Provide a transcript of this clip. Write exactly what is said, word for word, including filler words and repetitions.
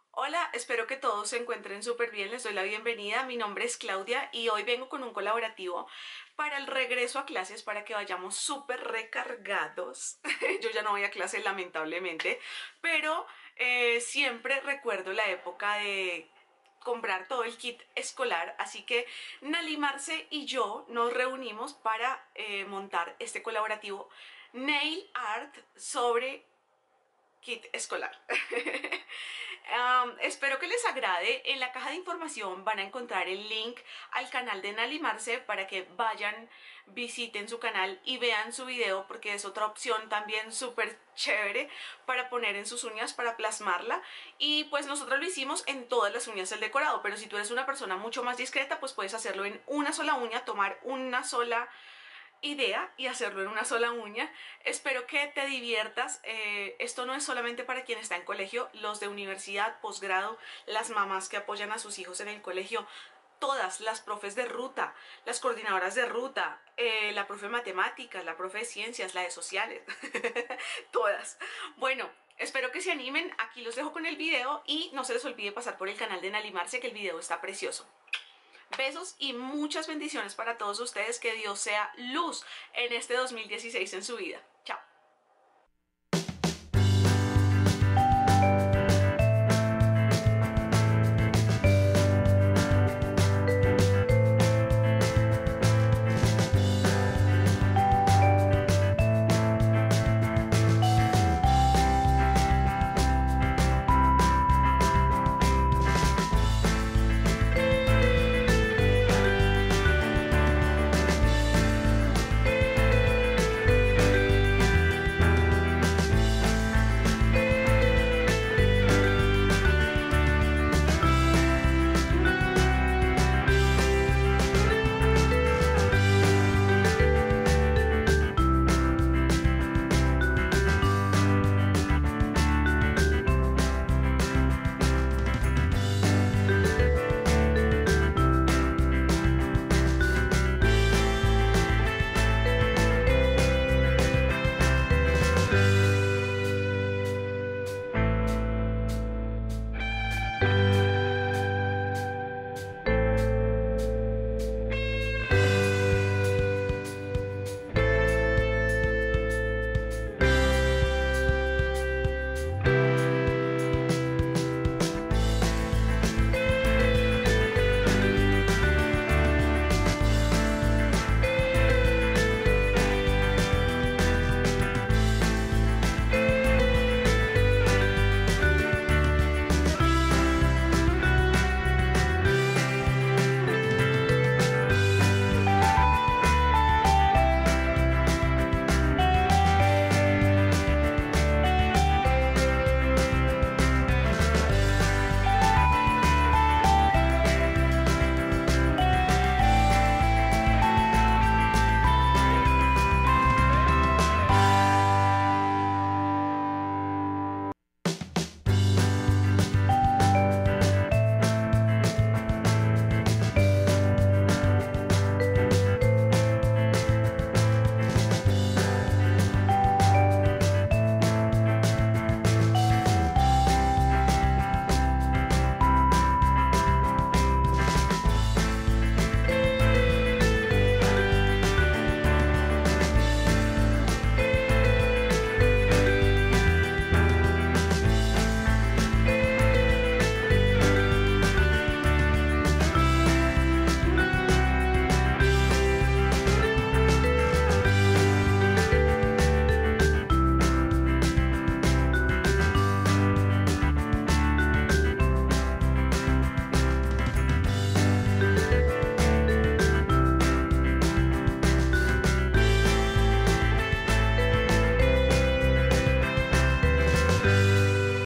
Hola, espero que todos se encuentren súper bien, les doy la bienvenida, mi nombre es Claudia y hoy vengo con un colaborativo para el regreso a clases para que vayamos súper recargados. Yo ya no voy a clase lamentablemente, pero eh, siempre recuerdo la época de comprar todo el kit escolar, así que Nali Marce y yo nos reunimos para eh, montar este colaborativo Nail Art sobre kit escolar. Um, espero que les agrade. En la caja de información van a encontrar el link al canal de Nali Marce para que vayan, visiten su canal y vean su video, porque es otra opción también súper chévere para poner en sus uñas, para plasmarla. Y pues nosotros lo hicimos en todas las uñas el decorado, pero si tú eres una persona mucho más discreta, pues puedes hacerlo en una sola uña, tomar una sola idea y hacerlo en una sola uña. Espero que te diviertas. Eh, esto no es solamente para quien está en colegio, los de universidad, posgrado, las mamás que apoyan a sus hijos en el colegio, todas las profes de ruta, las coordinadoras de ruta, eh, la profe de matemáticas, la profe de ciencias, la de sociales, todas. Bueno, espero que se animen. Aquí los dejo con el video y no se les olvide pasar por el canal de Nali Marce, que el video está precioso. Besos y muchas bendiciones para todos ustedes. Que Dios sea luz en este dos mil dieciséis en su vida.